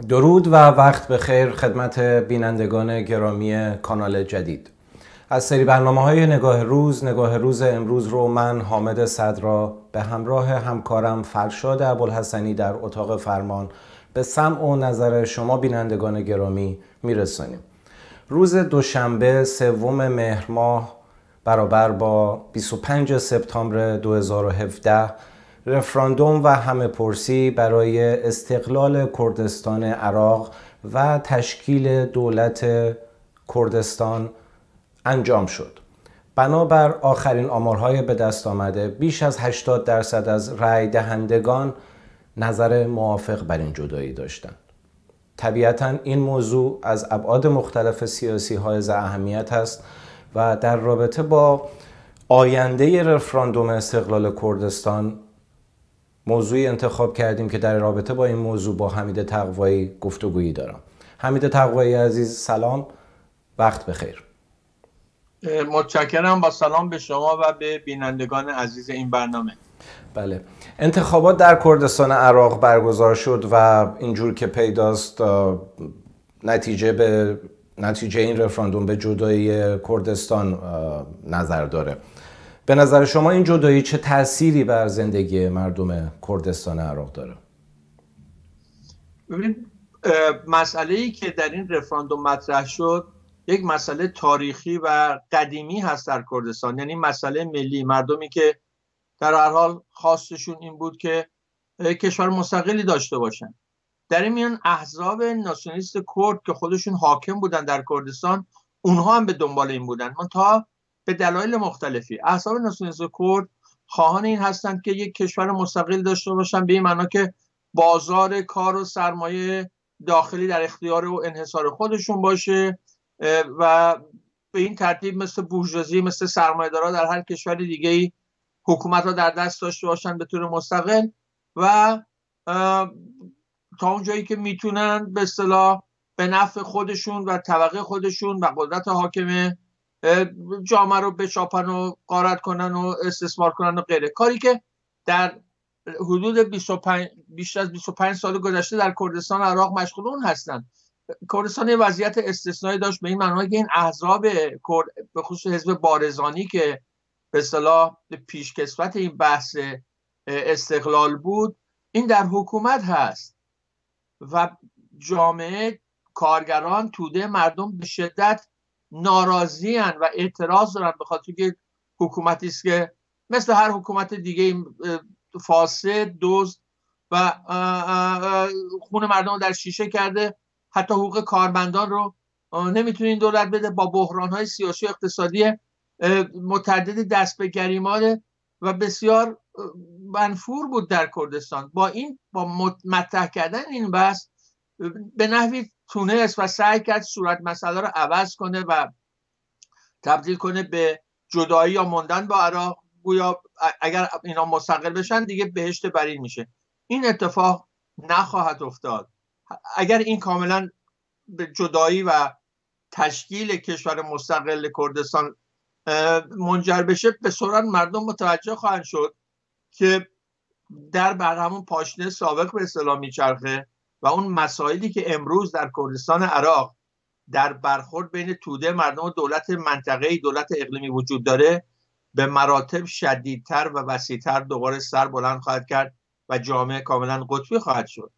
درود و وقت بخیر خدمت بینندگان گرامی کانال جدید. از سری برنامه‌های نگاه روز امروز رو من حامد صدرا به همراه همکارم فرشاد ابوالحسنی در اتاق فرمان به سمع و نظر شما بینندگان گرامی میرسانیم. روز دوشنبه 3 مهر ماه برابر با 25 سپتامبر 2017 رفراندوم و همه پرسی برای استقلال کردستان عراق و تشکیل دولت کردستان انجام شد. بنابر آخرین آمارهای به دست آمده بیش از 80% از رای دهندگان نظر موافق بر این جدایی داشتند. طبیعتاً این موضوع از ابعاد مختلف سیاسی حائز اهمیت است و در رابطه با آینده رفراندوم استقلال کردستان موضوعی انتخاب کردیم که در رابطه با این موضوع با حمید تقوایی گفتگویی دارم. حمید تقوایی عزیز سلام، وقت بخیر. متشکرم، با سلام به شما و به بینندگان عزیز این برنامه. بله، انتخابات در کردستان عراق برگزار شد و اینجور که پیداست نتیجه این رفراندوم به جدایی کردستان نظر داره. به نظر شما این جدایی چه تأثیری بر زندگی مردم کردستان عراق داره؟ ببینید، مسئله‌ای که در این رفراندوم مطرح شد یک مسئله تاریخی و قدیمی هست در کردستان، یعنی مسئله ملی. مردمی که در هر حال خواستشون این بود که کشور مستقلی داشته باشن. در این میان احزاب ناسیونالیست کرد که خودشون حاکم بودن در کردستان، اونها هم به دنبال این بودن، منتها به دلایل مختلفی. احزاب ناسیونالیست کرد خواهان این هستند که یک کشور مستقل داشته باشن، به این معنا که بازار کار و سرمایه داخلی در اختیار و انحصار خودشون باشه و به این ترتیب مثل بورژوازی، مثل سرمایه‌دارا در هر کشور دیگه‌ای حکومت را در دست داشته باشن به طور مستقل و تا اون جایی که میتونن به اصطلاح به نفع خودشون و طبقه خودشون و قدرت حاکمه جامعه رو بچاپن و غارت کنن و استثمار کنن و غیره. کاری که در حدود بیش از 25 سال گذشته در کردستان عراق مشغول اون هستن. کردستان یه وضعیت استثنایی داشت به این معنی که این احزاب کرد، به خصوص حزب بارزانی که به اصطلاح پیشکسوت این بحث استقلال بود، این در حکومت هست و جامعه، کارگران، توده مردم به شدت ناراضی هستند و اعتراض دارن به خاطر که حکومتی است که مثل هر حکومت دیگه فاسد، دزد و خون مردم رو در شیشه کرده. حتی حقوق کارمندان رو نمیتونه این دولت بده. با بحران‌های سیاسی و اقتصادی متعدد دست به گریمان و بسیار منفور بود در کردستان. با مطرح کردن این بحث به نحوی تونست و سعی کرد صورت مسئله رو عوض کنه و تبدیل کنه به جدایی یا موندن با عراق. گویا اگر اینا مستقل بشن دیگه بهشت برین میشه. این اتفاق نخواهد افتاد. اگر این کاملا به جدایی و تشکیل کشور مستقل کردستان منجر بشه، به سرعت مردم متوجه خواهند شد که در بر همون پاشنه سابق به اصطلاح میچرخه و اون مسائلی که امروز در کردستان عراق در برخورد بین توده مردم و دولت منطقه‌ای، دولت اقلیمی وجود داره، به مراتب شدیدتر و وسیع‌تر دوباره سر بلند خواهد کرد و جامعه کاملا قطبی خواهد شد.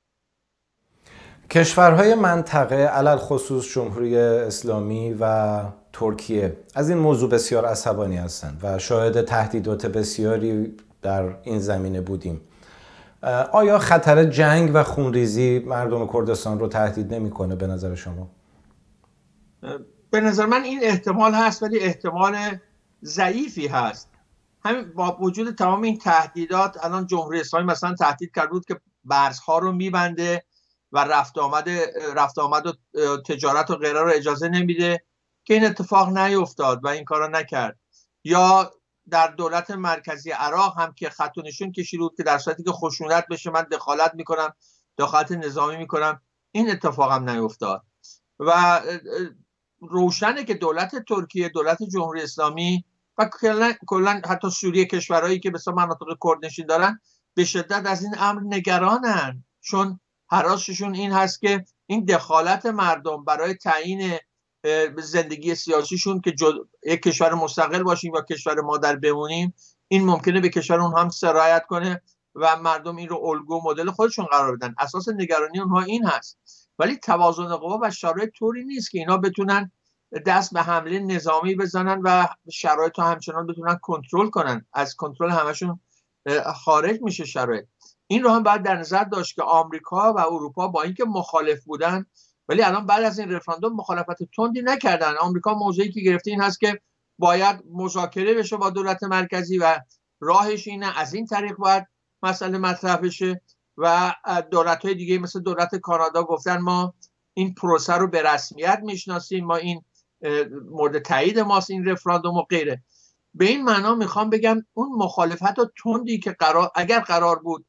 کشورهای منطقه علل خصوص جمهوری اسلامی و ترکیه از این موضوع بسیار عصبانی هستند و شاهد تهدیدات بسیاری در این زمینه بودیم. آیا خطر جنگ و خونریزی مردم کردستان رو تهدید نمی‌کنه به نظر شما؟ به نظر من این احتمال هست، ولی احتمال ضعیفی هست. همین با وجود تمام این تهدیدات، الان جمهوری اسلامی مثلا تهدید کرده بود که مرزها رو میبنده و رفت آمد و تجارت و غیره رو اجازه نمیده، که این اتفاق نیفتاد و این کارو نکرد. یا در دولت مرکزی عراق هم که خط و نشون کشیده بود که در صورتی که خشونت بشه من دخالت میکنم، دخالت نظامی میکنم، این اتفاق هم نیفتاد. و روشنه که دولت ترکیه، دولت جمهوری اسلامی و کلا حتی سوریه، کشورهایی که مثلا مناطق کردنشین دارن، به شدت از این امر نگرانن، چون هراسشون این هست که این دخالت مردم برای تعیین زندگی سیاسیشون که یک کشور مستقل باشیم یا کشور مادر بمونیم، این ممکنه به کشور اونها هم سرایت کنه و مردم این رو الگو مدل خودشون قرار بدن. اساس نگرانی اونها این هست. ولی توازن قوا و شرایط طوری نیست که اینا بتونن دست به حمله نظامی بزنن و شرایط رو همچنان بتونن کنترل کنن. از کنترل همشون خارج میشه شرایط. این رو هم باید در نظر داشت که آمریکا و اروپا با اینکه مخالف بودن ولی الان بعد از این رفراندوم مخالفت تندی نکردن. آمریکا موضعی که گرفته این هست که باید مذاکره بشه با دولت مرکزی و راهش اینه، از این طریق باید مسئله مطرح بشه و دولت‌های دیگه مثل دولت کانادا گفتن ما این پروسه رو به رسمیت میشناسیم، ما این مورد تایید ماست این رفراندوم و غیره. به این معنا میخوام بگم اون مخالفت و تندی که اگر قرار بود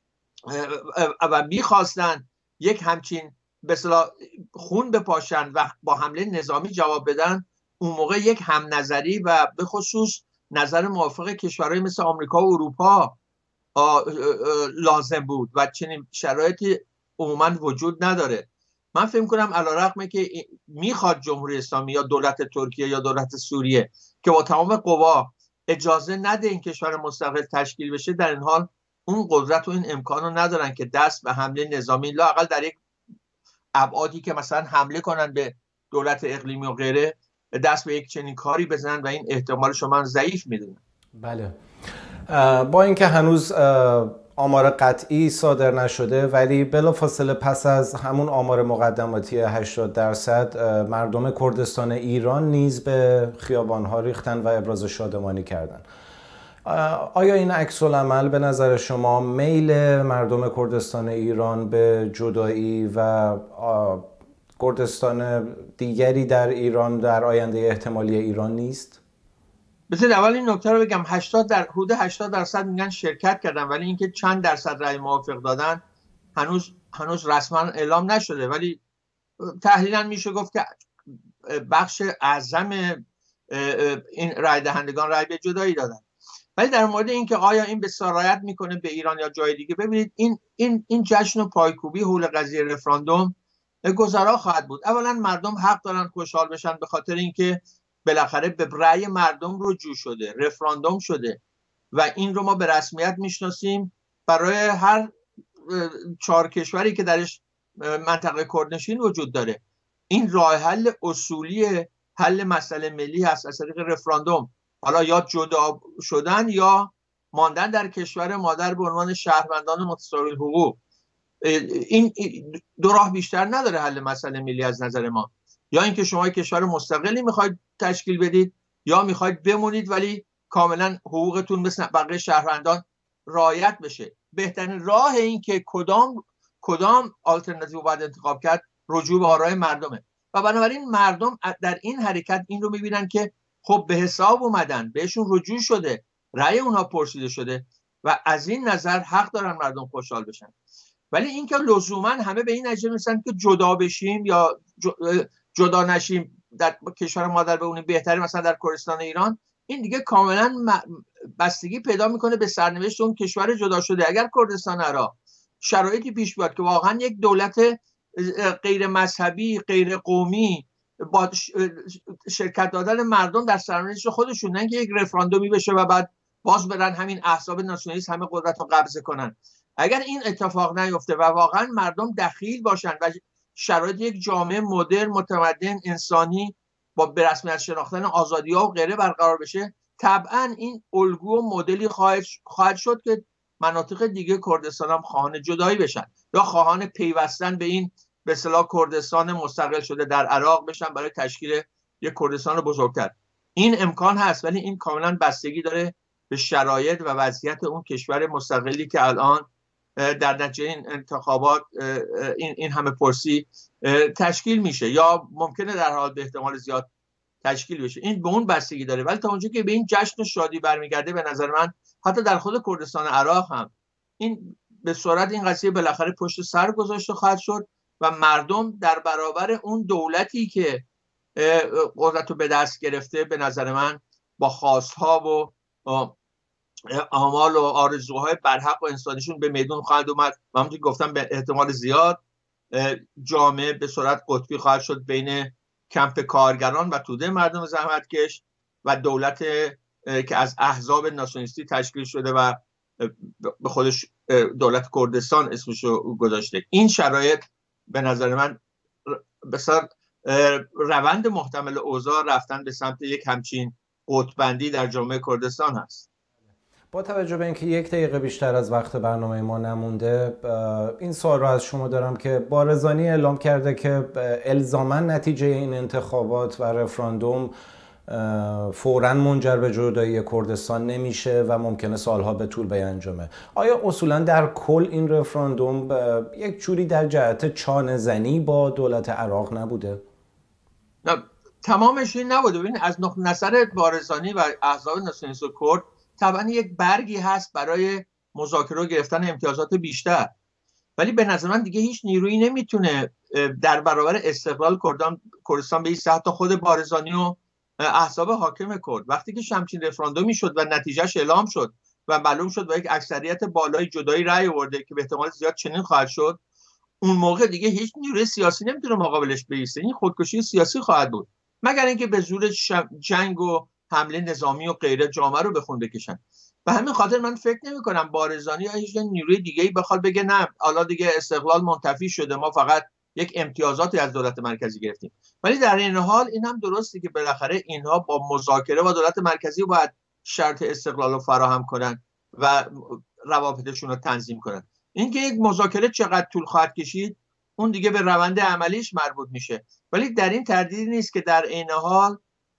و میخواستن یک همچین به اصطلاح خون بپاشن و با حمله نظامی جواب بدن، اون موقع یک هم نظری و به خصوص نظر موافق کشورهای مثل آمریکا و اروپا لازم بود و چنین شرایطی عموما وجود نداره. من فکر کنم علیرغم که میخواد جمهوری اسلامی یا دولت ترکیه یا دولت سوریه که با تمام قوا اجازه نده این کشور مستقل تشکیل بشه، در این حال اون قدرت و این امکان رو ندارن که دست به حمله نظامی لااقل در یک ابعادی که مثلا حمله کنن به دولت اقلیمی و غیره دست به یک چنین کاری بزنن و این احتمالش رو من ضعیف میدونم. بله، با اینکه هنوز آمار قطعی صادر نشده ولی بلافاصله پس از همون آمار مقدماتی 80% مردم کردستان ایران نیز به خیابان‌ها ریختن و ابراز شادمانی کردند. آیا این عکس‌العمل به نظر شما میل مردم کردستان ایران به جدایی و کردستان دیگری در ایران در آینده احتمالی ایران نیست؟ بذارید اول این نکته رو بگم، حدود 80% میگن شرکت کردن ولی اینکه چند درصد رأی موافق دادن هنوز رسما اعلام نشده، ولی تحلیلاً میشه گفت که بخش اعظم این رأی دهندگان رأی به جدایی دادن. ولی در مورد اینکه آیا این به سرایت میکنه به ایران یا جای دیگه، ببینید این جشن و پایکوبی حول قضیه رفراندوم گذرا خواهد بود. اولا مردم حق دارن خوشحال بشن به خاطر اینکه بالاخره به رأی مردم رجوع شده، رفراندوم شده و این رو ما به رسمیت میشناسیم برای هر 4 کشوری که درش منطقه کردنشین وجود داره. این راه حل اصولی حل مسئله ملی هست از طریق رفراندوم، حالا یا جدا شدن یا ماندن در کشور مادر به عنوان شهروندان متساوی الحقوق. این دو راه بیشتر نداره حل مسئله ملی از نظر ما، یا اینکه شما کشور مستقلی میخواید تشکیل بدید یا میخواید بمونید ولی کاملا حقوقتون مثل بقیه شهروندان رعایت بشه. بهترین راه این که کدام آلترناتیو باید انتخاب کرد رجوع به آرای مردمه و بنابراین مردم در این حرکت این رو میبینن که خب به حساب اومدن، بهشون رجوع شده، رأی اونها پرسیده شده و از این نظر حق دارن مردم خوشحال بشن. ولی اینکه لزوما همه به این نتیجه میرسن که جدا بشیم یا جدا نشیم در کشور مادر بمونیم بهتره مثلا در کردستان ایران، این دیگه کاملا بستگی پیدا میکنه به سرنوشت اون کشور جدا شده. اگر کردستان عراق شرایطی پیش بیاد که واقعا یک دولت غیر مذهبی غیر قومی با شرکت دادن مردم در سرنوشت خودشون، نه اینکه یک رفراندومی بشه و بعد باز برن همین احزاب ناسیونالیست همه قدرت رو قبضه کنن، اگر این اتفاق نیفته و واقعا مردم دخیل باشن و شرایط یک جامعه مدرن متمدن انسانی با به رسمیت شناختن آزادی‌ها و غیره برقرار بشه، طبعا این الگو و مدلی خواهد شد که مناطق دیگه کردستان هم خواهان جدایی بشن یا خواهان پیوستن به این به اصطلاح کردستان مستقل شده در عراق بشن برای تشکیل یک کردستان بزرگتر. این امکان هست ولی این کاملا بستگی داره به شرایط و وضعیت اون کشور مستقلی که الان در نتیجه این انتخابات این همه پرسی تشکیل میشه یا ممکنه در حال به احتمال زیاد تشکیل بشه. این به اون بستگی داره. ولی تا اونجا که به این جشن و شادی برمیگرده به نظر من حتی در خود کردستان عراق هم این به صورت این قضیه بالاخره پشت سر گذاشته خواهد شد و مردم در برابر اون دولتی که قدرت رو به دست گرفته به نظر من با خواستها و آمال و آرزوهای برحق و انسانیشون به میدون خواهد اومد و همونطور که گفتم به احتمال زیاد جامعه به صورت قطبی خواهد شد بین کمپ کارگران و توده مردم زحمتکش و دولت که از احزاب ناسیونالیستی تشکیل شده و به خودش دولت کردستان اسمشو گذاشته. این شرایط به نظر من بسیار روند محتمل اوضاع رفتن به سمت یک همچین قطبندی در جامعه کردستان هست. با توجه به اینکه 1 دقیقه بیشتر از وقت برنامه ما نمونده، این سوال رو از شما دارم که بارزانی اعلام کرده که الزاما نتیجه این انتخابات و رفراندوم فوراً منجر به جدایی کردستان نمیشه و ممکنه سالها به طول بیانجامه. آیا اصولاً در کل این رفراندوم یک جوری در جهت چانه زنی با دولت عراق نبوده؟ نه، تمامش این نبوده. ببین از نظر بارزانی و احزاب ناسیونالیست کرد طبعا یک برگی هست برای مذاکره و گرفتن امتیازات بیشتر، ولی به نظر من دیگه هیچ نیرویی نمیتونه در برابر استقلال کردستان بیسته، حتی خود بارزانی و احزاب حاکم کرد. وقتی که همچین رفراندومی شد و نتیجهش اعلام شد و معلوم شد با یک اکثریت بالای جدایی رأی آورده که به احتمال زیاد چنین خواهد شد، اون موقع دیگه هیچ نیروی سیاسی نمیتونه مقابلش بایسته. این خودکشی سیاسی خواهد بود، مگر اینکه به زور جنگ و حمله نظامی و غیره جامعه رو به خون بکشن. به همین خاطر من فکر نمی‌کنم بارزانی یا هیچ نیروی دیگه‌ای بخواد بگه نه حالا دیگه استقلال منتفی شده، ما فقط یک امتیازاتی از دولت مرکزی گرفتیم. ولی در این حال این هم درسته که بالاخره اینها با مذاکره با دولت مرکزی باید شرط استقلال رو فراهم کنن و روابطشون رو تنظیم کنن. اینکه یک مذاکره چقدر طول خواهد کشید اون دیگه به روند عملیش مربوط میشه، ولی در این تردیدی نیست که در این حال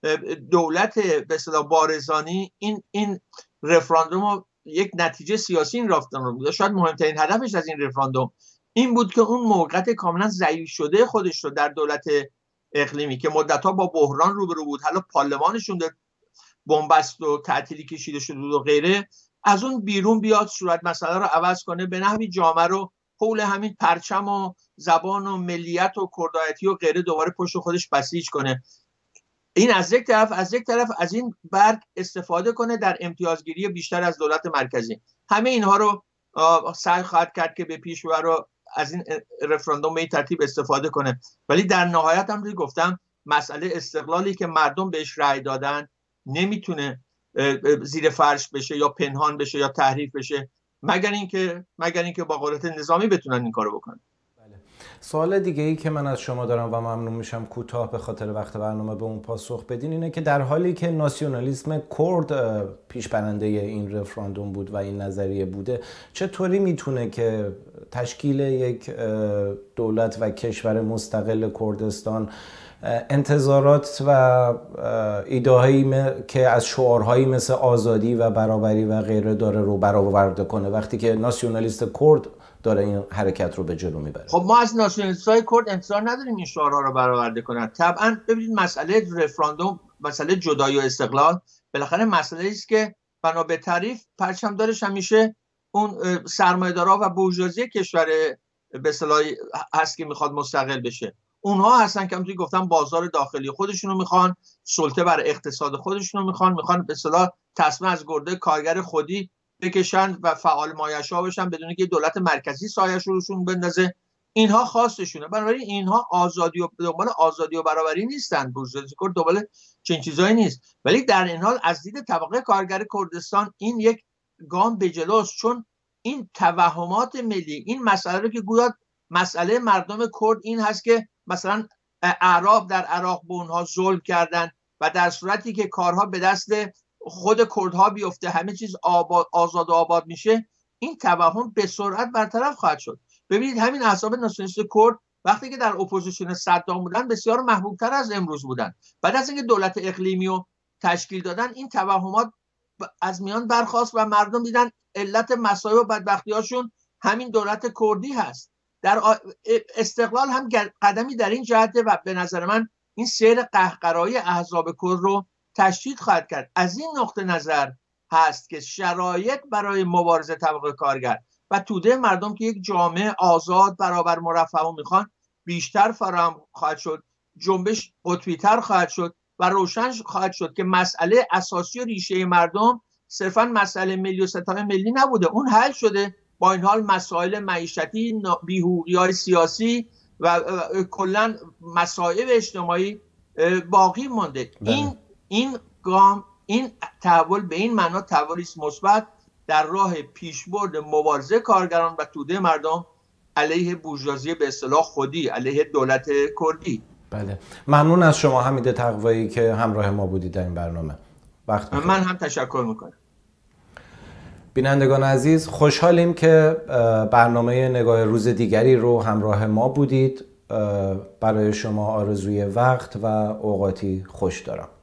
دولت به اصطلاح بارزانی این رفراندوم یک نتیجه سیاسی این رفتن بود. شاید مهمترین هدفش از این رفراندوم این بود که اون موقعیت کاملا ضعیف شده خودش رو در دولت اقلیمی که مدت‌ها با بحران روبرو بود، حالا پارلمانشون بنبست و تعطیلی کشیده شده بود و غیره، از اون بیرون بیاد، صورت مسئله رو عوض کنه، به نحوی جامعه رو حول همین پرچم و زبان و ملیت و کردایتی و غیره دوباره پشت خودش بسیج کنه. این از یک طرف از این برگ استفاده کنه در امتیازگیری بیشتر از دولت مرکزی. همه اینها رو سعی خواهد کرد که به پیش ببره، از این رفراندوم به این ترتیب استفاده کنه. ولی در نهایت هم گفتم مسئله استقلالی که مردم بهش رأی دادن نمیتونه زیر فرش بشه یا پنهان بشه یا تحریف بشه، مگر اینکه با قدرت نظامی بتونن این کارو بکنن. سوال دیگه ای که من از شما دارم و ممنون میشم کوتاه به خاطر وقت برنامه به اون پاسخ بدین اینه که در حالی که ناسیونالیسم کرد پیش برنده این رفراندوم بود و این نظریه بوده، چطوری میتونه که تشکیل یک دولت و کشور مستقل کردستان انتظارات و ایده‌هایی که از شعارهایی مثل آزادی و برابری و غیره داره رو برآورده کنه وقتی که ناسیونالیست کرد داره این حرکت رو به جلو میبره؟ خب ما از ناسیونالیست‌های کرد انتظار نداریم این شعارها رو برآورده کنن. طبعا ببینید مسئله رفراندوم، مسئله جدایی و استقلال بالاخره مسئله است که بنا به تعریف پرچمدارش همیشه اون سرمایه‌دارا و بورژوازی کشور به اصطلاح هست که میخواد مستقل بشه. اونها هستن که همونطوری گفتم بازار داخلی خودشونو میخوان، سلطه بر اقتصاد خودشونو میخوان به اصطلاح تصمیم از گرده کارگر خودی بکشن و فعال مایش‌ها بشن بدون که دولت مرکزی سایه‌اش رو روشون بندازه. اینها خواستشونه. بنابراین اینها دنبال آزادی و برابری نیستن، بورژوازی کرد دنبال چنین چیزایی نیست. ولی در این حال از دید طبقه کارگر کردستان این یک گام به جلوست، چون این توهمات ملی، این مسئله رو که گویا مسئله مردم کرد این هست که مثلا اعراب در عراق به اونها ظلم کردن و در صورتی که کارها به دست خود کردها بیفته همه چیز آزاد و آباد میشه، این توهم به سرعت برطرف خواهد شد. ببینید همین احزاب ناسیونالیست کرد وقتی که در اپوزیسیون صدام بودن بسیار محبوبتر از امروز بودن. بعد از اینکه دولت اقلیمی رو تشکیل دادن این توهمات از میان برخاست و مردم دیدن علت مصائب و بدبختی‌هاشون همین دولت کردی هست. در استقلال هم قدمی در این جهته و به نظر من این سیر قهقرایی احزاب کرد رو تشدید خواهد کرد. از این نقطه نظر هست که شرایط برای مبارزه طبقه کارگر و توده مردم که یک جامعه آزاد برابر مرفه و میخوان بیشتر فراهم خواهد شد، جنبش قطبی‌تر خواهد شد و روشن خواهد شد که مسئله اساسی و ریشه مردم صرفا مسئله ملی و ستم ملی نبوده، اون حل شده. با این حال مسائل معیشتی، بی‌حقوقی‌های سیاسی و کلا مسائل اجتماعی باقی مانده. این گام، این تحول به این معنا تحولی است مثبت در راه پیشبرد مبارزه کارگران و توده مردم علیه بورژوازی به اصطلاح خودی، علیه دولت کردی. بله، ممنون از شما حمید تقوایی که همراه ما بودید در این برنامه. وقت بخیر. من هم تشکر میکنم. بینندگان عزیز، خوشحالیم که برنامه نگاه روز دیگری رو همراه ما بودید. برای شما آرزوی وقت و اوقاتی خوش دارم.